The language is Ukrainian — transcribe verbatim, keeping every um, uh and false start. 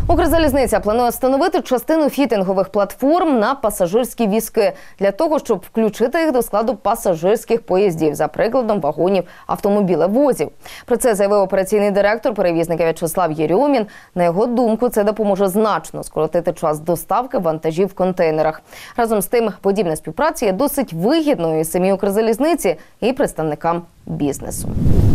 Укрзалізниця планує встановити частину фітингових платформ на пасажирські візки для того, щоб включити їх до складу пасажирських поїздів, за прикладом вагонів автомобілевозів. Про це заявив операційний директор перевізника В'ячеслав Єрьомін. На його думку, це допоможе значно скоротити час доставки вантажів в контейнерах. Разом з тим, подібна співпраця є досить вигідною і самій Укрзалізниці, і представникам бізнесу.